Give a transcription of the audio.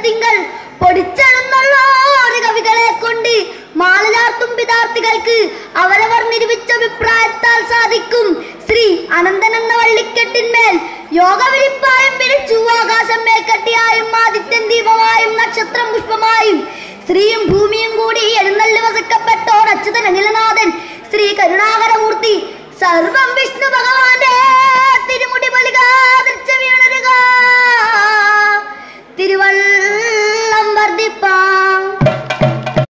തിങ്കൾ പൊടിച്ചെഴുന്നള്ളോറ് കവികളെ കൊണ്ട് മാലചാർത്തും പിതാർത്ഥികൾക്ക് അവരവർ നിരൂപിച്ച അഭിപ്രായത്താൽ സാധിക്കും. ശ്രീ അനന്തൻ എന്ന വള്ളിക്കെട്ടിന്മേൽ യോഗവിരിപ്പായും വിരിച്ചു ആകാശം മേൽക്കട്ടിയായും ആദിത്യൻ ദീപമായും നക്ഷത്രം പുഷ്പമായും ശ്രീയും ഭൂമിയും കൂടി എഴുന്നള്ളി വസിക്കപ്പെട്ടോർ അച്യുതൻ അനിലനാഥൻ ശ്രീ കരുണാകരമൂർത്തി സർവം വിഷ്ണു ഭഗവാന്റെ